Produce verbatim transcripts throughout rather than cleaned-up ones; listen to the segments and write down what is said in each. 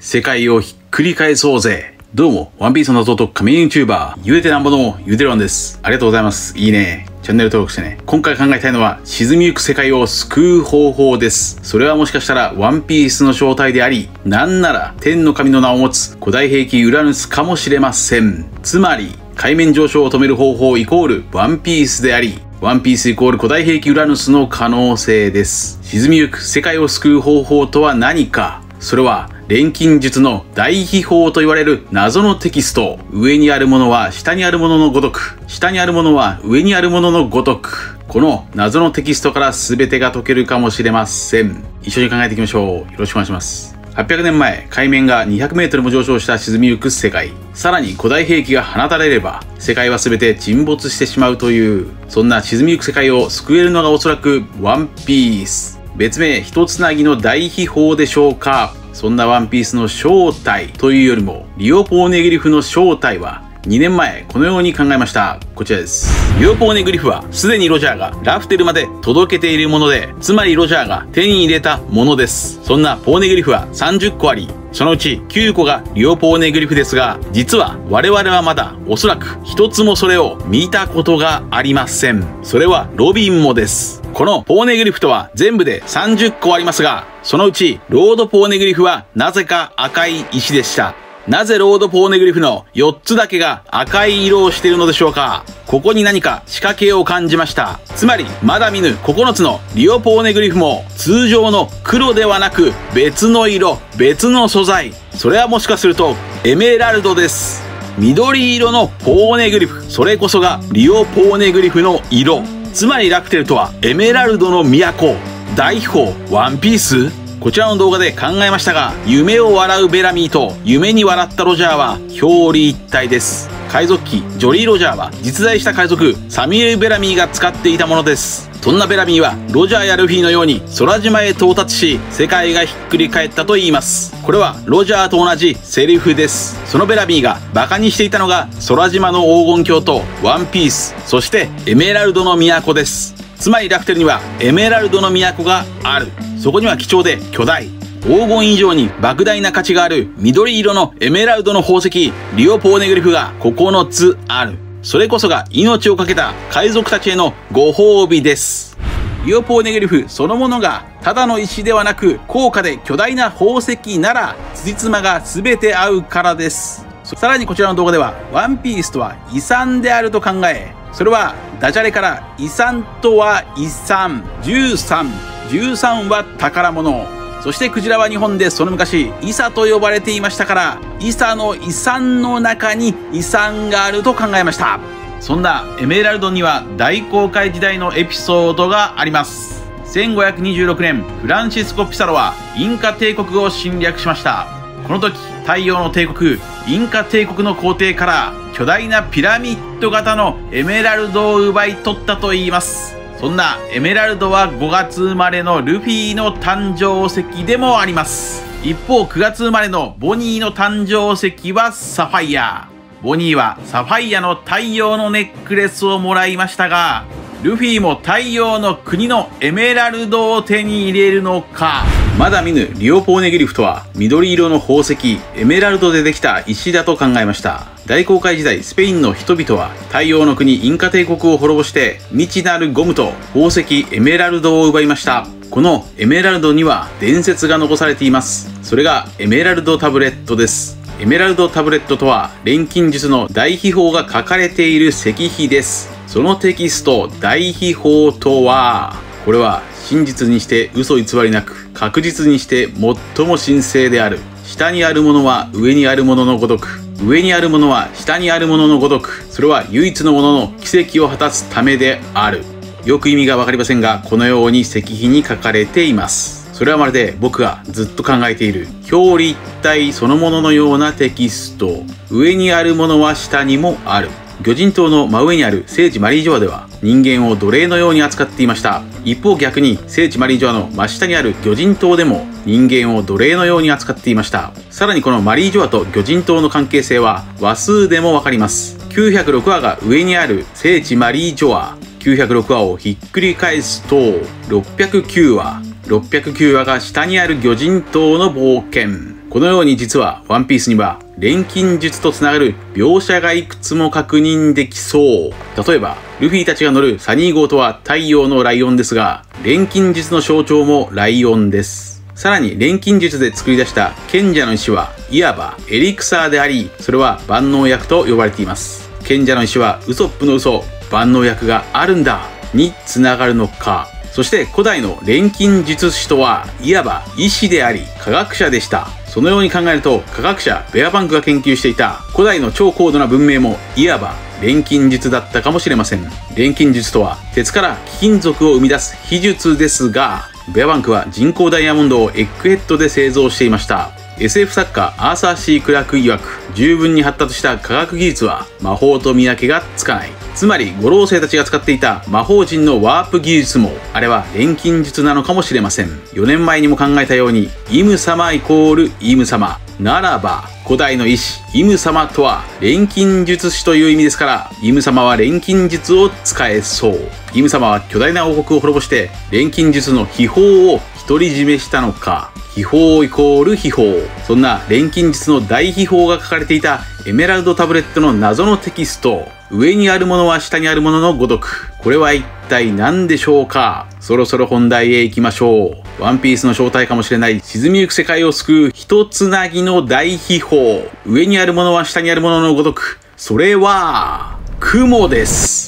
世界をひっくり返そうぜ。どうも、ワンピースの謎と仮面 YouTuber、ゆでてなんぼのゆでるわんです。ありがとうございます。いいね。チャンネル登録してね。今回考えたいのは、沈みゆく世界を救う方法です。それはもしかしたら、ワンピースの正体であり、なんなら、天の神の名を持つ古代兵器ウラヌスかもしれません。つまり、海面上昇を止める方法イコールワンピースであり、ワンピースイコール古代兵器ウラヌスの可能性です。沈みゆく世界を救う方法とは何か。それは、錬金術の大秘宝と言われる謎のテキスト。上にあるものは下にあるもののごとく。下にあるものは上にあるもののごとく。この謎のテキストから全てが解けるかもしれません。一緒に考えていきましょう。よろしくお願いします。はっぴゃくねんまえ、海面がにひゃくメートルも上昇した沈みゆく世界。さらに古代兵器が放たれれば、世界は全て沈没してしまうという、そんな沈みゆく世界を救えるのがおそらくワンピース。別名、一つなぎの大秘宝でしょうか。そんなワンピースの正体というよりも、リオポーネグリフの正体は、にねんまえこのように考えました。こちらです。リオポーネグリフは、すでにロジャーがラフテルまで届けているもので、つまりロジャーが手に入れたものです。そんなポーネグリフはさんじゅっこあり、そのうちきゅうこがリオポーネグリフですが、実は我々はまだおそらく一つもそれを見たことがありません。それはロビンもです。このポーネグリフとは全部でさんじゅっこありますが、そのうちロードポーネグリフはなぜか赤い石でした。なぜロードポーネグリフのよっつだけが赤い色をしているのでしょうか。ここに何か仕掛けを感じました。つまりまだ見ぬここのつのリオポーネグリフも通常の黒ではなく別の色、別の素材。それはもしかするとエメラルドです。緑色のポーネグリフ。それこそがリオポーネグリフの色。つまりラクテルとはエメラルドの都。大秘宝ワンピース。こちらの動画で考えましたが、夢を笑うベラミーと夢に笑ったロジャーは表裏一体です。海賊機ジョリー・ロジャーは実在した海賊サミュエル・ベラミーが使っていたものです。そんなベラミーはロジャーやルフィのように空島へ到達し、世界がひっくり返ったと言います。これはロジャーと同じセリフです。そのベラミーがバカにしていたのが空島の黄金鏡とワンピース、そしてエメラルドの都です。つまりラフテルにはエメラルドの都がある。そこには貴重で巨大、黄金以上に莫大な価値がある緑色のエメラルドの宝石、リオポーネグリフがここのつある。それこそが命を懸けた海賊たちへのご褒美です。リオポーネグリフそのものがただの石ではなく高価で巨大な宝石なら、辻褄が全て合うからです。さらにこちらの動画では、ワンピースとは遺産であると考え、それはダジャレから遺産とは遺産、じゅうさん、じゅうさんは宝物。そしてクジラは日本でその昔、イサと呼ばれていましたから、イサの遺産の中に遺産があると考えました。そんなエメラルドには大航海時代のエピソードがあります。せんごひゃくにじゅうろくねん、フランシスコ・ピサロはインカ帝国を侵略しました。この時、太陽の帝国、インカ帝国の皇帝から巨大なピラミッド型のエメラルドを奪い取ったといいます。そんなエメラルドはごがつ生まれのルフィの誕生石でもあります。一方くがつ生まれのボニーの誕生石はサファイア。ボニーはサファイアの太陽のネックレスをもらいましたが、ルフィも太陽の国のエメラルドを手に入れるのか。まだ見ぬリオポーネグリフとは緑色の宝石エメラルドでできた石だと考えました。大航海時代スペインの人々は太陽の国インカ帝国を滅ぼして未知なるゴムと宝石エメラルドを奪いました。このエメラルドには伝説が残されています。それがエメラルドタブレットです。エメラルドタブレットとは錬金術の大秘宝が書かれている石碑です。そのテキスト大秘宝とは、これは真実にして嘘偽りなく、確実にして最も神聖である。下にあるものは上にあるもののごとく、上にあるものは下にあるもののごとく、それは唯一のものの奇跡を果たすためである。よく意味がわかりませんが、このように石碑に書かれています。それはまるで僕がずっと考えている表裏一体そのもののようなテキスト。上にあるものは下にもある。魚人島の真上にある聖地マリージョアでは人間を奴隷のように扱っていました。一方逆に聖地マリージョアの真下にある魚人島でも人間を奴隷のように扱っていました。さらにこのマリージョアと魚人島の関係性は話数でもわかります。きゅうひゃくろくわが上にある聖地マリージョア、きゅうひゃくろくわをひっくり返すとろっぴゃくきゅうわ、ろっぴゃくきゅうわが下にある魚人島の冒険。 このように実はワンピースには錬金術とつながる描写がいくつも確認できそう。例えば、ルフィたちが乗るサニー号とは太陽のライオンですが、錬金術の象徴もライオンです。さらに錬金術で作り出した賢者の石はいわばエリクサーであり、それは万能薬と呼ばれています。賢者の石はウソップの嘘、万能薬があるんだにつながるのか。そして古代の錬金術師とはいわば医師であり科学者でした。そのように考えると科学者ベアバンクが研究していた古代の超高度な文明もいわば錬金術だったかもしれません。錬金術とは鉄から貴金属を生み出す秘術ですが、ベアバンクは人工ダイヤモンドをエッグヘッドで製造していました。エスエフ 作家アーサー・シー・クラーク曰く、十分に発達した科学技術は魔法と見分けがつかない。つまり五老星たちが使っていた魔法陣のワープ技術もあれは錬金術なのかもしれません。よねんまえにも考えたようにイム様イコールイム様ならば、古代の医師イム様とは錬金術師という意味ですから、イム様は錬金術を使えそう。イム様は巨大な王国を滅ぼして錬金術の秘宝を独り占めしたのか。秘宝イコール秘宝。そんな錬金術の大秘宝が書かれていたエメラルドタブレットの謎のテキスト。上にあるものは下にあるもののごとく。これは一体何でしょうか。そろそろ本題へ行きましょう。ワンピースの正体かもしれない沈みゆく世界を救う一つなぎの大秘宝。上にあるものは下にあるもののごとく。それは、雲です。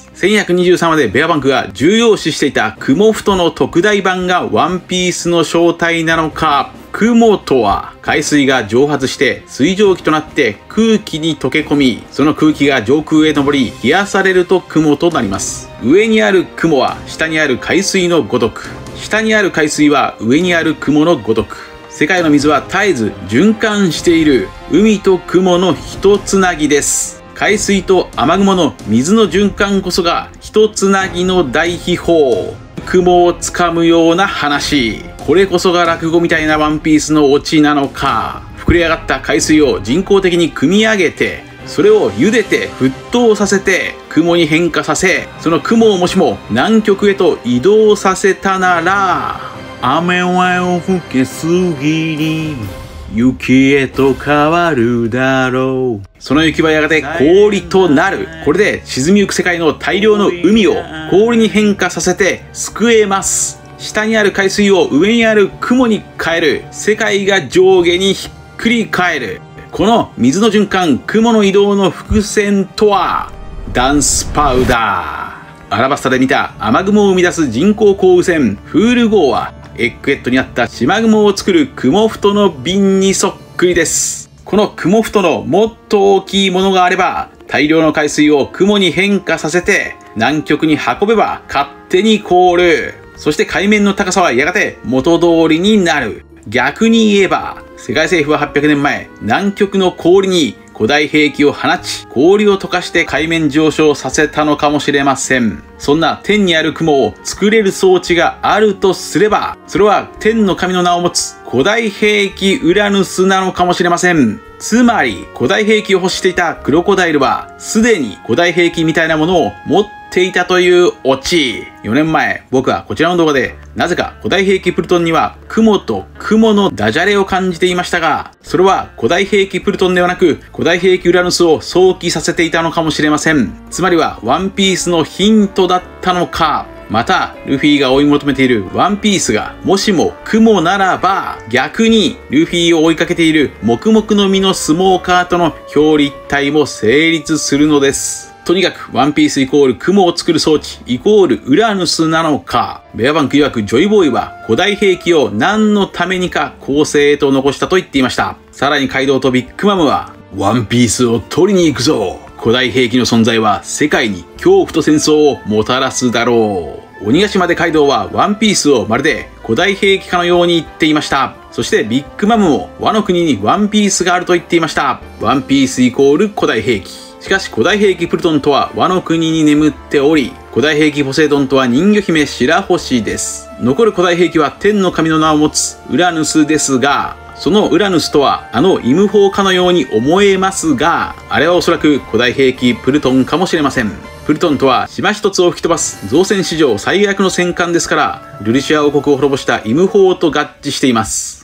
せんひゃくにじゅうさんわでベアバンクが重要視していた雲太の特大版がワンピースの正体なのか。雲とは海水が蒸発して水蒸気となって空気に溶け込み、その空気が上空へ上り冷やされると雲となります。上にある雲は下にある海水のごとく、下にある海水は上にある雲のごとく、世界の水は絶えず循環している海と雲の一つなぎです。海水と雨雲の水の循環こそが一つなぎの大秘宝。雲をつかむような話。これこそが落語みたいなワンピースのオチなのか。膨れ上がった海水を人工的に汲み上げて、それを茹でて沸騰させて雲に変化させ、その雲をもしも南極へと移動させたなら、雨は吹けすぎに雪へと変わるだろう。その雪はやがて氷となる。これで沈みゆく世界の大量の海を氷に変化させて救えます。下にある海水を上にある雲に変える。世界が上下にひっくり返る。この水の循環、雲の移動の伏線とは、ダンスパウダー。アラバスタで見た雨雲を生み出す人工降雨船フール号は、エッグヘッドにあった島雲を作る雲太の瓶にそっくりです。この雲太のもっと大きいものがあれば、大量の海水を雲に変化させて南極に運べば勝手に凍る。そして海面の高さはやがて元通りになる。逆に言えば、世界政府ははっぴゃくねんまえ、南極の氷に古代兵器を放ち、氷を溶かして海面上昇させたのかもしれません。そんな天にある雲を作れる装置があるとすれば、それは天の神の名を持つ古代兵器ウラヌスなのかもしれません。つまり、古代兵器を欲していたクロコダイルは、すでに古代兵器みたいなものを持っていたというオチ。よねんまえ、僕はこちらの動画で、なぜか古代兵器プルトンには雲と雲のダジャレを感じていましたが、それは古代兵器プルトンではなく、古代兵器ウラヌスを想起させていたのかもしれません。つまりは、ワンピースのヒントだったのか。また、ルフィが追い求めているワンピースが、もしも雲ならば、逆にルフィを追いかけている黙々の実のスモーカーとの表裏一体も成立するのです。とにかく、ワンピースイコール雲を作る装置イコールウラヌスなのか。ベアバンク曰くジョイボーイは古代兵器を何のためにか後世へと残したと言っていました。さらにカイドウとビッグマムは、ワンピースを取りに行くぞ。古代兵器の存在は世界に恐怖と戦争をもたらすだろう。鬼ヶ島でカイドウはワンピースをまるで古代兵器かのように言っていました。そしてビッグマムもワノ国にワンピースがあると言っていました。ワンピースイコール古代兵器。しかし古代兵器プルトンとはワノ国に眠っており、古代兵器ポセイドンとは人魚姫白星です。残る古代兵器は天の神の名を持つウラヌスですが、そのウラヌスとはあのイムホーかのように思えますが、あれはおそらく古代兵器プルトンかもしれません。プルトンとは島一つを吹き飛ばす造船史上最悪の戦艦ですから、ルリシア王国を滅ぼしたイムホーと合致しています。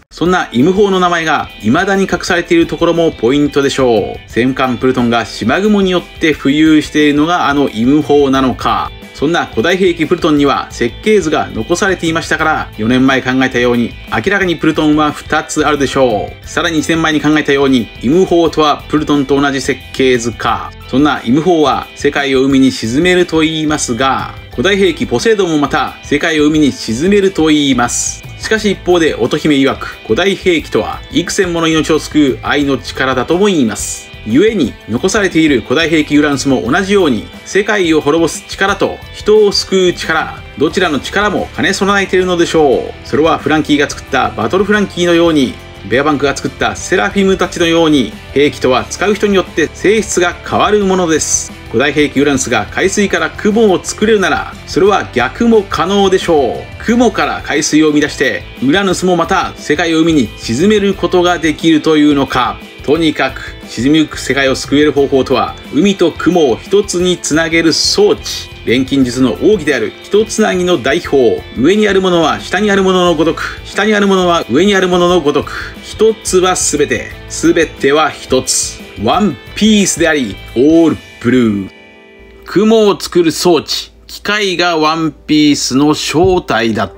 そんなイム砲の名前が未だに隠されているところもポイントでしょう。戦艦プルトンが島雲によって浮遊しているのがあのイム砲なのか。そんな古代兵器プルトンには設計図が残されていましたから、よねんまえ考えたように明らかにプルトンはふたつあるでしょう。さらにいちねんまえに考えたようにイム砲とはプルトンと同じ設計図か。そんなイム砲は世界を海に沈めると言いますが、古代兵器ポセイドンもまた世界を海に沈めると言います。しかし一方で乙姫曰く、古代兵器とは幾千もの命を救う愛の力だとも言います。故に残されている古代兵器ユラヌスも同じように、世界を滅ぼす力と人を救う力、どちらの力も兼ね備えているのでしょう。それはフランキーが作ったバトルフランキーのように、ベアバンクが作ったセラフィムたちのように、兵器とは使う人によって性質が変わるものです。古代兵器ユラヌスが海水から雲を作れるなら、それは逆も可能でしょう。雲から海水を生み出して、ユラヌスもまた世界を海に沈めることができるというのか。とにかく沈みゆく世界を救える方法とは、海と雲を一つにつなげる装置。錬金術の奥義である一つなぎの代表。上にあるものは下にあるもののごとく、下にあるものは上にあるもののごとく。一つはすべて、すべては一つ。ワンピースであり、オールブルー。雲を作る装置。機械がワンピースの正体だって？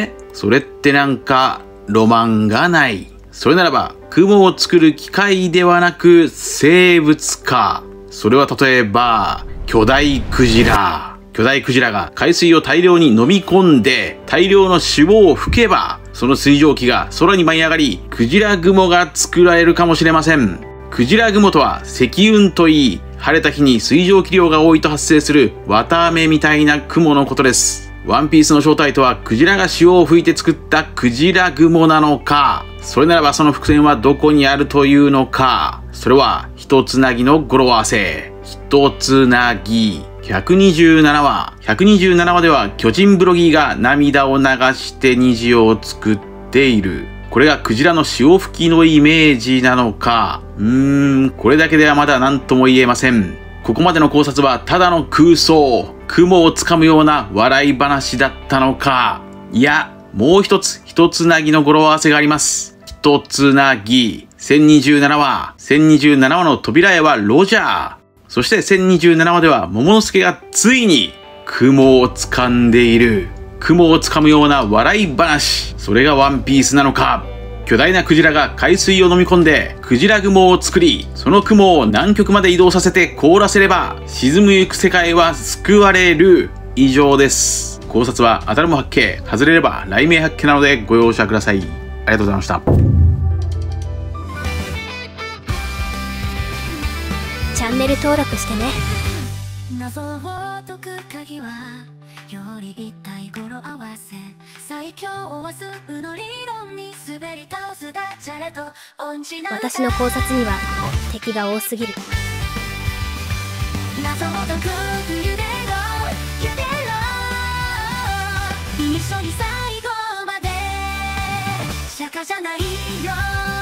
それってなんかロマンがない。それならば、雲を作る機械ではなく生物か。それは例えば、巨大クジラ。巨大クジラが海水を大量に飲み込んで、大量の脂肪を吹けば、その水蒸気が空に舞い上がり、クジラ雲が作られるかもしれません。クジラ雲とは積雲といい、晴れた日に水蒸気量が多いと発生する綿飴みたいな雲のことです。ワンピースの正体とはクジラが潮を吹いて作ったクジラ雲なのか。それならばその伏線はどこにあるというのか。それは一つなぎの語呂合わせ。一つなぎ。ひゃくにじゅうななわ。ひゃくにじゅうななわでは巨人ブロギーが涙を流して虹を作っている。これがクジラの潮吹きのイメージなのか。うーん、これだけではまだ何とも言えません。ここまでの考察はただの空想。雲をつかむような笑い話だったのか。いや、もう一つ、一つなぎの語呂合わせがあります。一つなぎ。せんにじゅうななわ。せんにじゅうななわの扉絵はロジャー。そしてせんにじゅうななわでは桃之助がついに雲を掴んでいる。雲をつかむような笑い話。それがワンピースなのか。巨大なクジラが海水を飲み込んでクジラ雲を作り、その雲を南極まで移動させて凍らせれば沈むゆく世界は救われる。以上です。考察は当たるも八景、外れれば雷鳴八景なのでご容赦ください。ありがとうございました。 チャンネル登録してね。 謎を解く鍵はより一体語呂合わせ。最強は数の理論に滑り倒すダジャレと音痴な私の考察には敵が多すぎる。 謎を解くゆでろゆでろ一緒に最後まで釈迦じゃないよ。